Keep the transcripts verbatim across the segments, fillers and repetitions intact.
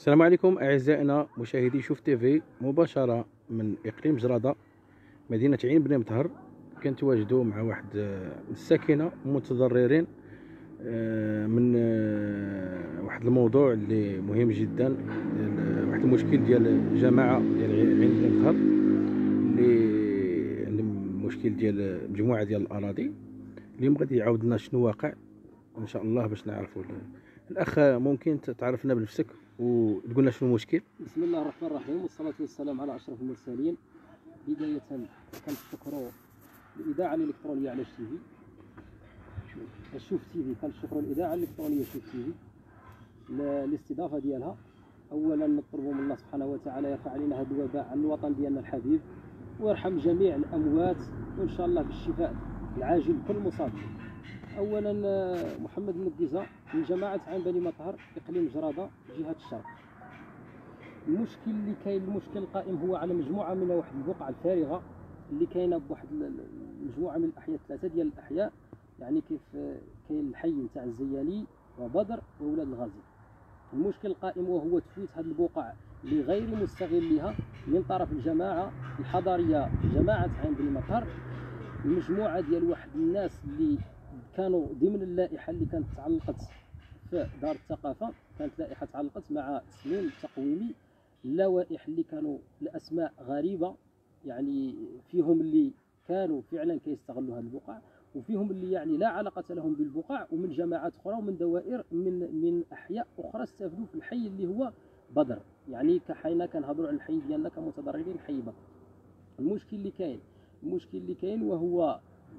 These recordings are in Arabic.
السلام عليكم أعزائنا مشاهدي شوف تيفي مباشرة من إقليم جرادة مدينة عين بن مطهر. كنتواجدوا مع واحد الساكنة متضررين من واحد الموضوع اللي مهم جدا، واحد المشكل ديال جماعة ديال عين بن مطهر اللي المشكل ديال مجموعة ديال الأراضي. اليوم غادي يعاود لنا شنو واقع ان شاء الله باش نعرفوا. الاخ ممكن تعرفنا بنفسك وتقول لنا شنو المشكل؟ بسم الله الرحمن الرحيم، والصلاة والسلام على أشرف المرسلين. بداية كنشكروا الإذاعة الإلكترونية على شوف تيفي شوف تيفي كنشكروا الإذاعة الإلكترونية شوف تيفي الاستضافة ديالها. أولا نطلبوا من الله سبحانه وتعالى يرفع علينا هذا الوباء عن الوطن ديالنا الحبيب ويرحم جميع الأموات وإن شاء الله بالشفاء العاجل لكل مصابين. اولا محمد النقيزة من جماعه عين بني مطهر اقليم جراده جهه الشرق. المشكل اللي كاين المشكل القائم هو على مجموعه من واحد البقع الفارغه اللي كاينه بواحد مجموعه من الاحياء، ثلاثه ديال الاحياء، يعني كيف كاين الحي نتاع الزياني وبدر وولاد الغازي. المشكل القائم وهو تفويت هذه البقع لغير مستغلها من طرف الجماعه الحضريه جماعه عين بني مطهر، المجموعه ديال واحد الناس اللي كانوا ضمن اللائحه اللي كانت تعلقت في دار الثقافه. كانت لائحه تعلقت مع تسليم تقويمي اللوائح اللي كانوا الاسماء غريبه، يعني فيهم اللي كانوا فعلا كيستغلوا هذه البقع وفيهم اللي يعني لا علاقه لهم بالبقع، ومن جماعات اخرى ومن دوائر من من احياء اخرى استفدوا في الحي اللي هو بدر. يعني كحينا كنهضروا على الحي ديالنا كمتضررين حي بدر. المشكل اللي كاين المشكل اللي كاين وهو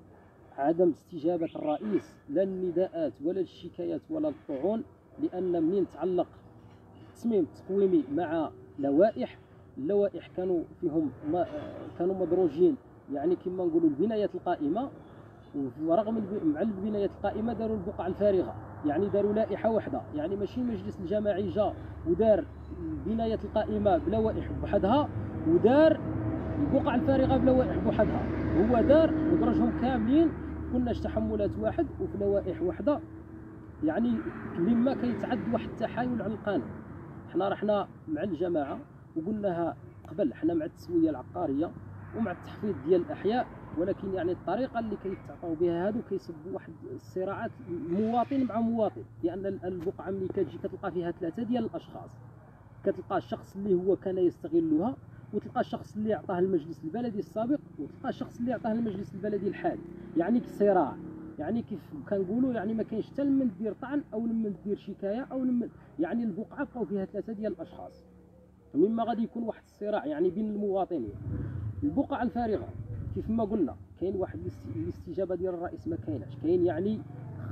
عدم استجابة الرئيس لا النداءات ولا الشكايات ولا الطعون، لأن منين تعلق تصميم تقويمي مع لوائح، اللوائح كانوا فيهم ما كانوا مدروجين، يعني كما نقولوا البنايات القائمة، ورغم مع البنايات القائمة داروا البقع الفارغة، يعني داروا لائحة واحدة، يعني ماشي مجلس الجماعي جا ودار البنايات القائمة بلوائح بوحدها ودار البقع الفارغة بلوائح بوحدها، هو دار ودرجهم كاملين كناش تحملات واحد وفي لوائح وحده، يعني مما كيتعد واحد التحايل على القانون. حنا رحنا مع الجماعه وقلناها قبل، حنا مع التسويه العقاريه ومع التحفيظ ديال الاحياء، ولكن يعني الطريقه اللي كيتعطاو بها هادو كيسببوا واحد الصراعات مواطن مع مواطن، لان البقعه ملي كتجي كتلقى فيها ثلاثه ديال الاشخاص، كتلقى الشخص اللي هو كان يستغلها، وتلقى الشخص اللي عطاه المجلس البلدي السابق، وتلقى الشخص اللي عطاه المجلس البلدي الحالي، يعني صراع، يعني كيف كنقولوا يعني ما كاينش حتى لمن دير طعن او لمن دير شكايه او لمن، يعني البقعه بقاو فيها ثلاثه ديال الاشخاص، مما غادي يكون واحد الصراع يعني بين المواطنين. البقع الفارغه كيف ما قلنا كاين واحد الاستجابه ديال الرئيس ما كايناش، كاين يعني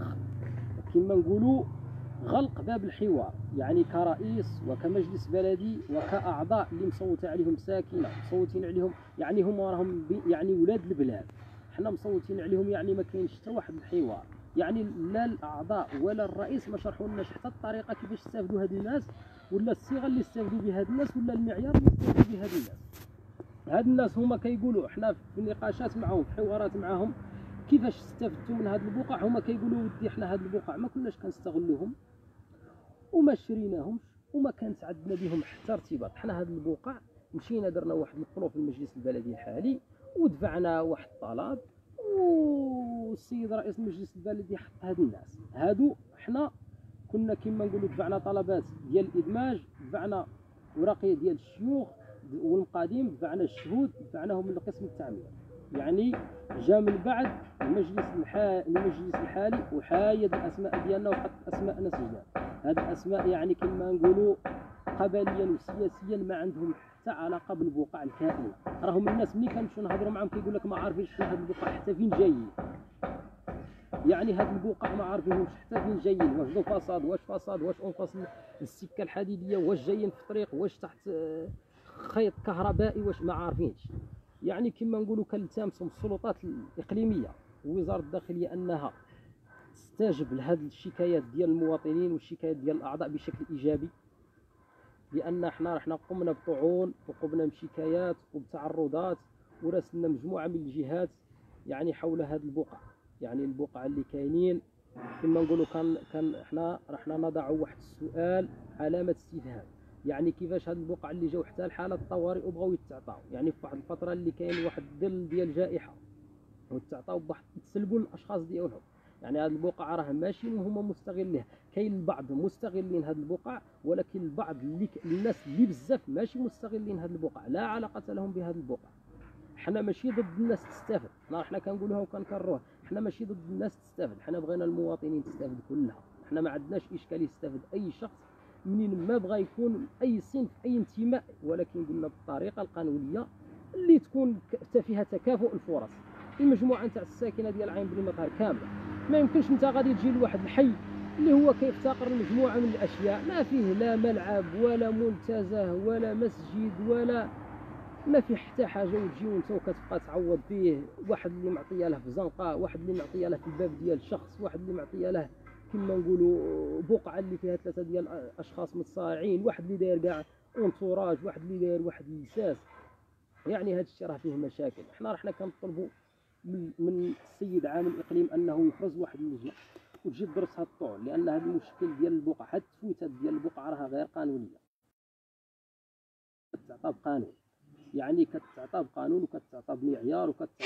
كما نقولوا غلق باب الحوار، يعني كرئيس وكمجلس بلدي وكأعضاء اللي مصوتين عليهم ساكنة مصوتين عليهم، يعني هم راهم يعني ولاد البلاد، حنا مصوتين عليهم، يعني ما كاينش حتى واحد الحوار، يعني لا الأعضاء ولا الرئيس ما شرحوا لناش حتى الطريقة كيفاش يستافدوا هاد الناس، ولا الصيغة اللي يستافدوا بها هاد الناس، ولا المعيار اللي يستافدوا بها هاد الناس. هاد الناس هما كيقولوا حنا في نقاشات معهم في حوارات معهم كيفاش استفدتوا من هاد البقع، هما كيقولوا ودي حنا هاد البقع ما كناش كنستغلوهم وما شريناهمش وما كانت عندنا بهم حتى ارتباط، حنا هاد البقع مشينا درنا واحد الطلب في المجلس البلدي الحالي ودفعنا واحد الطلب، والسيد رئيس المجلس البلدي حط هاد الناس هادو، حنا كنا كما نقولوا دفعنا طلبات ديال الادماج، دفعنا ورقيه ديال الشيوخ والمقاديم، دفعنا الشهود، دفعناهم من قسم التعمير، يعني جا من بعد المجلس الحالي المجلس الحالي وحايد الاسماء ديالنا وحط اسماء ناس جداد. هاد الاسماء يعني كما نقولوا قبليا وسياسيا ما عندهم حتى علاقه بالبقع الكائنه، راهم الناس ملي كنمشيو نهضروا معاهم كيقول لك ما عارفينش شنو هاد البقع حتى فين جايين، يعني هاد البقع ما عارفينهمش حتى فين جايين، واش دو فاصاد واش فاصاد واش اون فاصل السكه الحديديه واش جايين في الطريق واش تحت خيط كهربائي واش ما عارفينش. يعني كما نقولوا كنلتمسوا من السلطات الاقليميه ووزاره الداخليه انها تستجب لهذه الشكايات ديال المواطنين والشكايات ديال الاعضاء بشكل ايجابي، لان حنا رحنا قمنا بطعون وقمنا بشكايات وبتعرضات وراسلنا مجموعه من الجهات يعني حول هذه البقع، يعني البقع اللي كاينين كما نقولوا كان كان حنا رحنا نضع واحد السؤال علامه استفهام، يعني كيفاش هاد البقع اللي جاو حتى لحاله الطوارئ وبغاو يتعطاو، يعني في واحد الفتره اللي كاين واحد الظل ديال جائحه وتعطاو بواحد تسلبوا الاشخاص ديالهم. يعني هاد البقع راه ماشي هما مستغلينها، كاين البعض مستغلين هاد البقع، ولكن البعض اللي ك... الناس اللي بزاف ماشي مستغلين هاد البقع، لا علاقه لهم بهاد البقع. حنا ماشي ضد الناس تستافد، حنا حنا كنقولوها وكنكرروها، حنا ماشي ضد الناس تستافد، حنا بغينا المواطنين تستافد كلها، حنا ما عندناش اشكال يستافد اي شخص منين ما بغى يكون اي صنف اي انتماء، ولكن قلنا بالطريقه القانونيه اللي تكون فيها تكافؤ الفرص. المجموعه نتاع الساكنه ديال عين بن مطهر كامله، ما يمكنش انت غادي تجي لواحد الحي اللي هو كيفتقر لمجموعه من الاشياء ما فيه لا ملعب ولا منتزه ولا مسجد ولا ما في حتى حاجه، وتجي وانت وكتبقى تعوض فيه واحد اللي معطيه له في زنقه، واحد اللي معطيه له في الباب ديال شخص، واحد اللي معطيه له كما نقولوا بقعه اللي فيها ثلاثه ديال اشخاص متصارعين، واحد اللي داير كاع اونتوراج، واحد اللي داير واحد اللساس. يعني هذا الشيء راه فيه مشاكل. حنا رحنا كنطلبوا من, من السيد عامل الاقليم انه يفرز واحد اللجنه وتجي تدرس هذا الطعن، لان هذا المشكل ديال البقع، هاد التفويتات ديال البقع راها غير قانونيه، كتعطى بقانون، يعني كتعطى بقانون وكتعطى بمعيار وكتعطى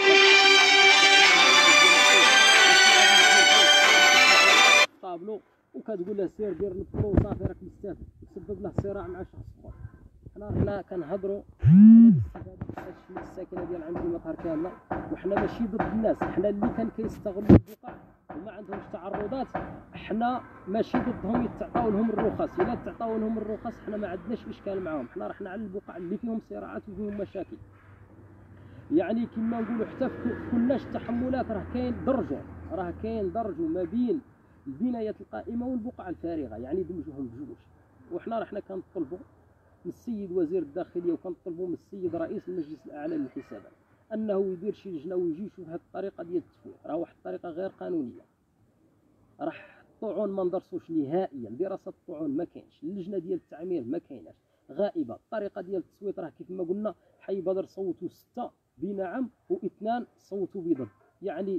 طابلو وكتقول له سير دير البلو وصافي راك مستافد، تسبب له صراع مع شخص اخر. حنا حنا كنهضروا على الاستفاده من الساكنه ديال عند المطهر كامله، وحنا ماشي ضد الناس، حنا اللي كان كيستغلوا البقع وما عندهمش تعرضات حنا ماشي ضدهم يتعطاو لهم الرخص، الا تعطاو لهم الرخص حنا ما عندناش اشكال معاهم، حنا رحنا على البقع اللي فيهم صراعات وفيهم مشاكل. يعني كما نقولوا حتى في كلش التحملات راه كاين درجو، راه كاين درجو ما بين البنايات القائمه والبقع الفارغه، يعني دمجوهم بجوج. وحنا رحنا كنطلبوا من السيد وزير الداخليه وكنطلبوا من السيد رئيس المجلس الاعلى للحسابات انه يدير شي لجنه ويجي يشوف هذه الطريقه ديال التسويق، راه واحد الطريقه غير قانونيه، راه الطعون ما ندرسوش نهائيا، دراسه الطعون ما كاينش، اللجنه ديال التعمير ما كايناش، غائبه. الطريقه ديال التصويت راه كيف ما قلنا حي بدر صوتوا سته بنعم واثنان صوتوا بضد، يعني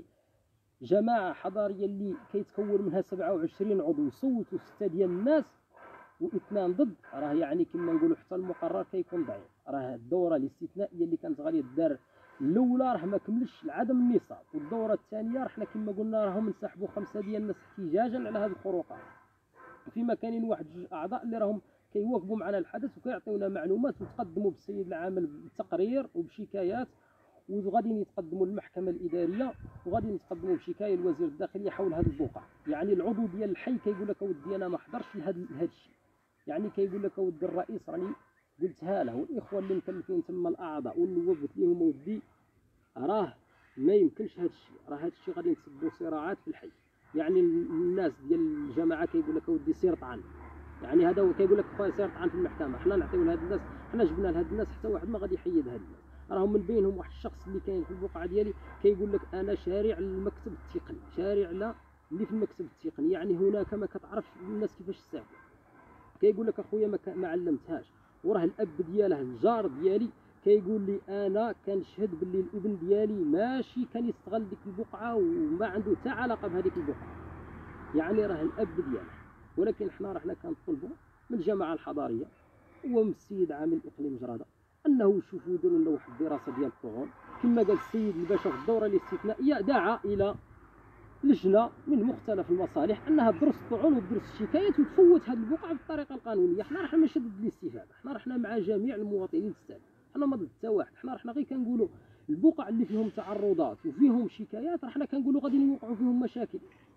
جماعه حضاريه اللي كيتكون منها سبعة وعشرين عضو صوتوا سته ديال الناس واثنان ضد، راه يعني كما نقولوا حتى المقرر كيكون ضعيف. راه الدوره الاستثنائيه اللي كانت غادي تدار الاولى راه ما كملش لعدم النصاب، والدوره الثانيه رحنا كما قلنا راهم انسحبوا خمسه ديال الناس احتجاجا على هذه الخروقات، فيما كاينين واحد جوج اعضاء اللي راهم كيواكبوا معنا الحدث وكيعطيونا معلومات، وتقدموا بالسيد العامل بتقرير وبشكايات، وغادي يتقدموا للمحكمه الاداريه وغادي نتقدموا بشكايه لوزير الداخليه حول هذا البقع. يعني العضو ديال الحي كيقول لك اودي انا ما حضرش لهذا الشيء، يعني كيقول لك اودي الرئيس راني قلتها له، والاخوه اللي مكلفين تما الاعضاء والنواب قلت لهم اودي راه ما يمكنش هذا الشيء، راه هذا الشيء غادي نسبوا صراعات في الحي. يعني الناس ديال الجماعه كيقول لك اودي سير طعن، يعني هذا هو كيقول لك خويا سير طعن في المحكمه، حنا نعطيو لهاد الناس، حنا جبنا لهاد الناس حتى واحد ما غادي يحيد هاد الناس. راهم من بينهم واحد الشخص اللي كاين في البقعه ديالي كيقول لك انا شارع المكتب التقني، شارع لا اللي في المكتب التقني، يعني هناك ما كتعرفش الناس كيفاش تسافر. كيقول لك اخويا ما, ما علمتهاش، وراه الاب ديالها الجار ديالي كيقول لي انا كنشهد باللي الابن ديالي ماشي كان يستغل ديك البقعه وما عنده حتى علاقه بهذيك البقعه، يعني راه الاب ديالها. ولكن حنا رحنا كنطلبوا من الجماعه الحضاريه ومن السيد عامل اقليم جراده انه يشوفوا يديروا لنا واحد الدراسه ديال الطعون، كما قال السيد الباشا في الدوره الاستثنائيه دعا الى لجنه من مختلف المصالح انها تدرس الطعون وتدرس الشكايات وتفوت هذه البقعه بالطريقه القانونيه. حنا رحنا ماشي ضد الاستفاده، حنا رحنا مع جميع المواطنين السالم، حنا ما ضد حتى واحد، حنا رحنا غير كنقولوا البقع اللي فيهم تعرضات وفيهم شكايات رحنا كنقولوا غادي يوقعوا فيهم مشاكل.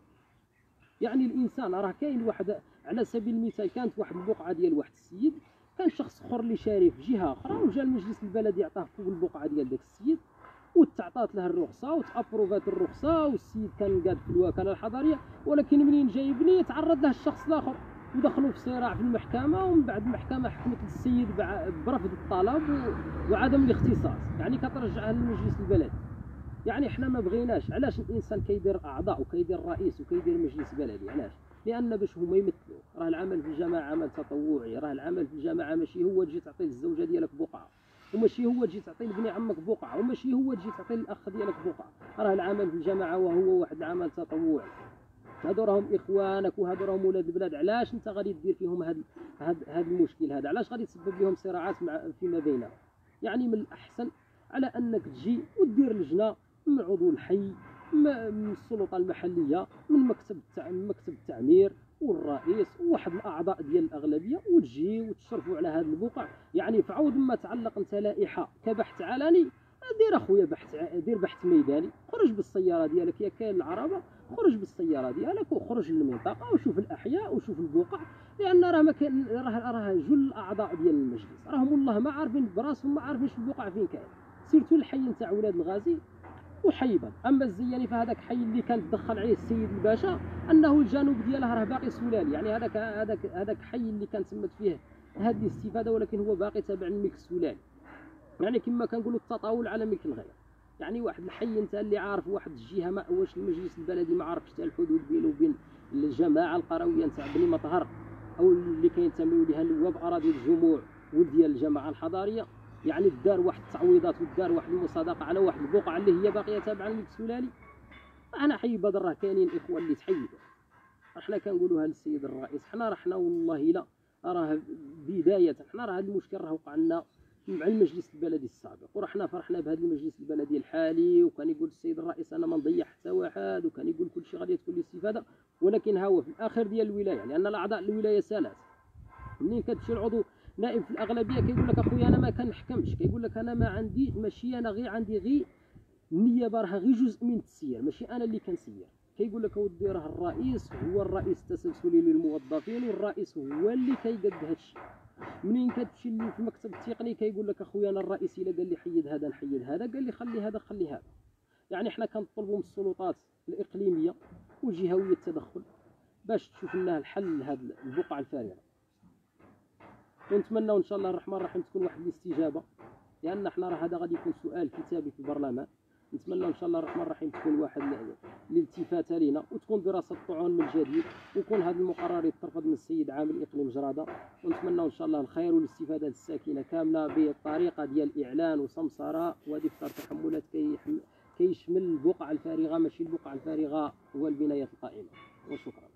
يعني الانسان راه كاين واحد على سبيل المثال، كانت واحد البقعه ديال واحد السيد، كان شخص اخر اللي شاري في جهه اخرى وجا المجلس البلدي عطاه فوق البقعه ديال داك السيد وتعطات له الرخصه وتابروفات الرخصه والسيد كان قاد في الوكاله الحضريه، ولكن منين جاي يبني تعرض له الشخص الاخر ودخلوا في صراع في المحكمه، ومن بعد المحكمه حكمت للسيد برفض الطلب وعدم الاختصاص، يعني كترجعها للمجلس البلدي. يعني احنا ما بغيناش، علاش الانسان كيدير اعضاء وكيدير رئيس وكيدير مجلس بلدي؟ علاش؟ لان باش هما يمثلوا. راه العمل في الجماعه عمل تطوعي، راه العمل في الجماعه ماشي هو تجي تعطي للزوجه ديالك بقعه، وماشي هو تجي تعطي لبني عمك بقعه، وماشي هو تجي تعطي للاخ ديالك بقعه، راه العمل في الجماعه وهو واحد العمل تطوعي. هادو راهم اخوانك وهادو راهم ولاد البلاد، علاش انت غادي دير فيهم هاد هاد هاد المشكل هذا؟ علاش غادي تسبب لهم صراعات مع فيما بينهم؟ يعني من الاحسن على انك تجي ودير لجنه من عضو الحي، من السلطه المحليه، من مكتب من مكتب التعمير والرئيس وواحد الاعضاء ديال الاغلبيه، وتجي وتشرفوا على هذا البقع. يعني في عوض ما تعلق انت لائحه كبحث علني، دير اخويا بحث، دير بحث ميداني، خرج بالسياره ديالك يا كاين العربه، خرج بالسياره ديالك وخرج للمنطقه وشوف الاحياء وشوف البقع. لان راه ما كاين، راه راه جل الاعضاء ديال المجلس راهم والله ما عارفين براسهم، ما عارفينش البقع فين كاين. سيرتو الحي نتاع ولاد الغازي وحي بر. اما الزياني فهذاك حي اللي كان تدخل عليه السيد الباشا انه الجنوب دياله راه باقي سلالي، يعني هذاك هذاك هذاك حي اللي كان تمت فيه هذه الاستفاده، ولكن هو باقي تابع للملك السلالي. يعني كما كنقولوا التطاول على ملك الغير. يعني واحد الحي انت اللي عارف واحد الجهه، ما واش المجلس البلدي ما عارفش حتى الحدود بينه وبين الجماعه القرويه نتاع بني مطهر او اللي كينتميو لها النواب اراضي الجموع وديال الجماعه الحضاريه. يعني دار واحد التعويضات ودار واحد المصادقه على واحد البقعه اللي هي باقيه تابعه للملك السلالي. انا حي بدر راه كاينين اخوان اللي تحيدوا، احنا كنقولوها للسيد الرئيس، حنا راه حنا والله لا راه بدايه، حنا راه هذا المشكل راه وقع لنا مع المجلس البلدي السابق، ورحنا فرحنا بهذا المجلس البلدي الحالي، وكان يقول السيد الرئيس انا ما نضيع حتى واحد، وكان يقول كل شيء غادي تكون الاستفاده. ولكن ها هو في الاخر ديال الولايه، لان الاعضاء الولايه ثلاث، منين كتمشي العضو نائب في الاغلبيه كيقول لك اخويا انا ما كنحكمش، كيقول لك انا ما عندي، ماشي انا غير عندي غير النيابه راها غير جزء من التسيير، ماشي انا اللي كنسير. كيقول لك اودي راه الرئيس هو الرئيس التسلسلي للموظفين، والرئيس هو اللي كيقد هذا الشيء. منين كتمشي في المكتب التقني كيقول لك اخويا انا الرئيس الا قال لي حيد هذا نحيد هذا، قال لي خلي هذا خلي هذا. يعني حنا كنطلبوا من السلطات الاقليميه والجهويه التدخل باش تشوف لنا الحل لهذه البقعه الفارغه. ونتمنى ان شاء الله الرحمن الرحيم تكون واحد الاستجابه، لان حنا راه هذا غادي يكون سؤال كتابي في البرلمان. نتمنى ان شاء الله الرحمن الرحيم تكون واحد الالتفاته لينا، وتكون دراسه الطعون من جديد، ويكون هذا المقرر يترفض من السيد عامل اقليم جراده. ونتمنى ان شاء الله الخير والاستفاده للساكنه كامله بالطريقه ديال اعلان وسمسره ودفتر تحملات كيشمل البقعه الفارغه، ماشي البقعه الفارغه والبنايات القائمه. وشكرا.